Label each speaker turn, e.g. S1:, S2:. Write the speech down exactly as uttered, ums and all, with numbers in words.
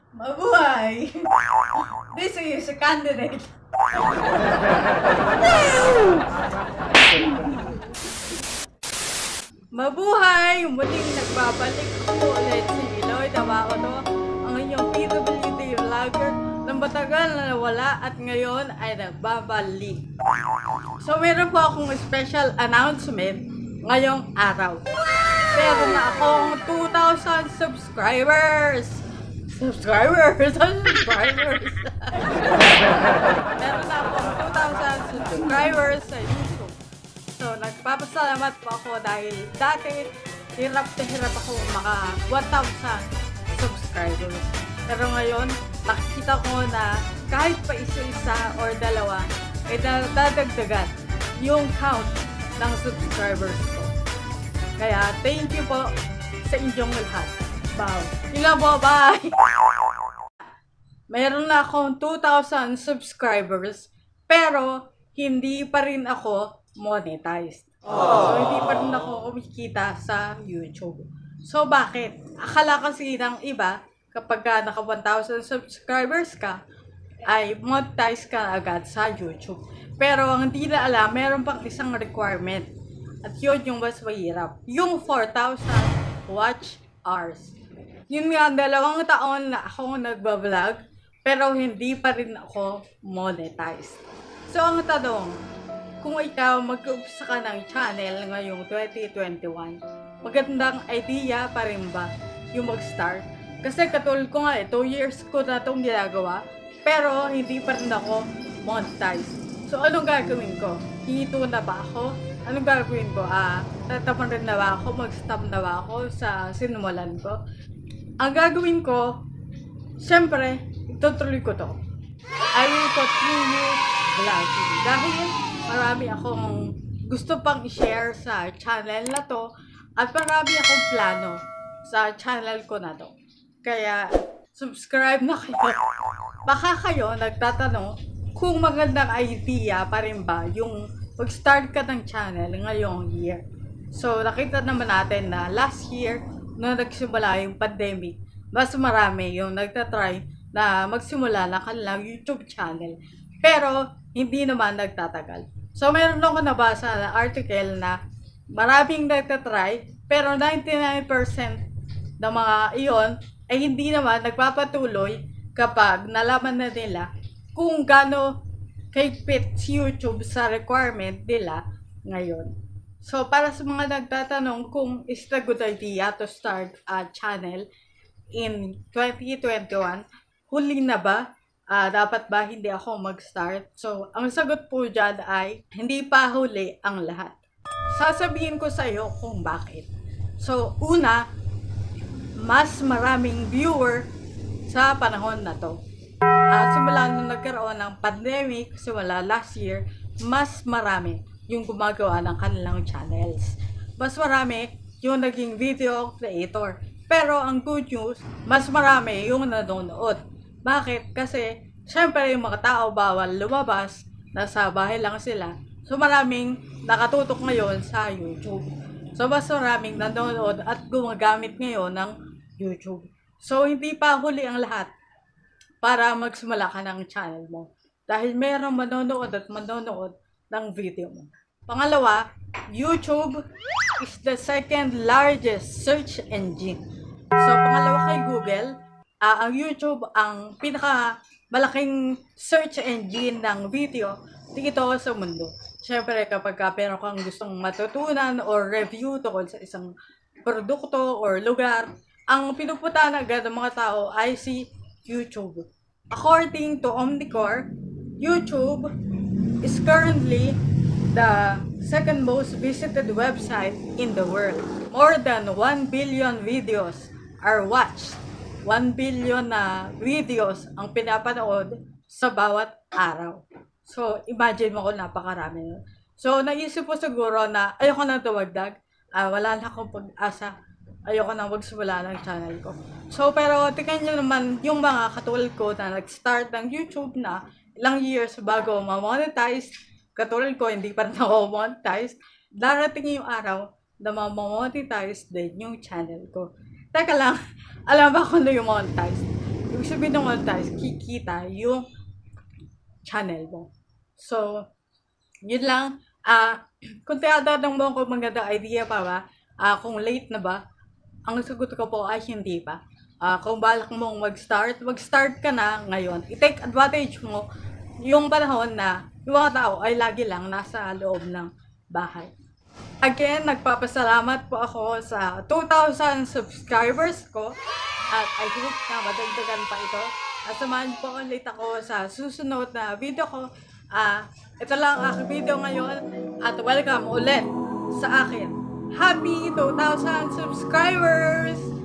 S1: Mabuhay! This is a candidate. Mabuhay! Muling nagbabalik ako ulit si Lloyd Abacono, ang inyong P W D vlogger na matagal na nawala at ngayon ay nagbabalik. So meron po akong special announcement ngayong araw. Meron na akong two thousand subscribers! Subscribers! Subscribers! Meron na akong two thousand subscribers sa YouTube. So, nagpapasalamat po ako dahil dati hirap na hirap ako maka one thousand subscribers. Pero ngayon, nakikita ko na kahit pa isa-isa or dalawa, ay dadagdagan yung count ng subscribers ko. Kaya, thank you po sa inyong lahat. Wow! Yun lang po, bye! Mayroon na akong two thousand subscribers, pero hindi pa rin ako monetized. So, hindi pa rin ako kumikita sa YouTube. So, bakit? Akala kasi ng iba, kapag ka naka one thousand subscribers ka, ay monetize ka agad sa YouTube. Pero, ang hindi na alam, meron pang isang requirement. At yun yung mas mahirap. Yung four thousand watch hours. Yun nga, dalawang taon na ako nagbablog, pero hindi pa rin ako monetized. So, ang tanong, kung ikaw mag-umpisa ka ng channel ngayong twenty twenty-one, magandang idea pa rin ba yung mag-start? Kasi katulad ko nga eh, two years ko na itong ginagawa, pero hindi pa rin ako monetized. So, anong gagawin ko? Hito na ba ako? Anong gagawin ko? Ah, tatapan rin na ba ako? Mag-stop na ba ako sa sinimulan ko? Ang gagawin ko, syempre, itutuloy ko to. I will continue vlogging. Dahil marami akong gusto pang i-share sa channel na to at marami akong plano sa channel ko na to. Kaya, subscribe na kayo. Baka kayo nagtatanong kung magandang idea pa rin ba yung mag-start ka ng channel ngayong year. So, nakita naman natin na last year, nung nagsimula yung pandemic, mas marami yung nagtatry na magsimula ng kanilang YouTube channel. Pero, hindi naman nagtatagal. So, meron ako nabasa na article na maraming nagtatry, pero ninety-nine percent ng mga iyon ay hindi naman nagpapatuloy kapag nalaman na nila kung gaano kahigpit si YouTube sa requirement nila ngayon. So, para sa mga nagtatanong kung is it a good idea to start a channel in twenty twenty-one, huli na ba? Uh, dapat ba hindi ako mag-start? So, ang sagot po dyan ay hindi pa huli ang lahat. Sasabihin ko sa iyo kung bakit. So, una, mas maraming viewer sa panahon na to. Uh, simula nung nagkaroon ng pandemic, simula last year, mas marami yung gumagawa ng kanilang channels. Mas marami yung naging video creator. Pero ang good news, mas marami yung nanonood. Bakit? Kasi, syempre yung mga tao bawal lumabas, nasa bahay lang sila. So maraming nakatutok ngayon sa YouTube. So mas maraming nanonood at gumagamit ngayon ng YouTube. So hindi pa huli ang lahat para magsimula ka ng channel mo. Dahil mayroong manonood at manonood ng video mo. Pangalawa, YouTube is the second largest search engine. So, pangalawa kay Google, uh, ang YouTube ang pinaka malaking search engine ng video dito sa mundo. Siyempre, kapag ka meron kang gustong matutunan or review tungkol sa isang produkto or lugar, ang pinupuntahan agad ng mga tao ay si YouTube. According to Omnicore, YouTube is currently the second most visited website in the world. More than one billion videos are watched. one billion na videos ang pinapanood sa bawat araw. So, imagine mo kung napakarami nun. So, naisip ko siguro na ayoko nang tumagdag. Uh, wala na akong pag-asa. Ayoko nang magsimula ng channel ko. So, pero tingnan nyo naman yung mga katulad ko na nag-start ng YouTube na ilang years bago ma-monetize. Katulad ko, hindi pa rin ako monetize. Darating yung araw na ma-monetize din yung channel ko. Teka lang, alam ba kung ano yung monetize? ibig sabihin ng monetize, kikita yung channel mo. So, yun lang. Ah, kung tinatanong mo kung magandang idea pa ba, ah, kung late na ba, ang sagot ko po ay hindi pa. Ah, kung balak mong mag-start, mag-start ka na ngayon. I-take advantage mo yung panahon na yung mga tao ay lagi lang nasa loob ng bahay. Again, nagpapasalamat po ako sa two thousand subscribers ko at I hope na madagdagan pa ito. At samahan po ulit ako sa susunod na video ko. Ah, ito lang ang aking video ngayon at welcome ulit sa akin. Happy two thousand subscribers!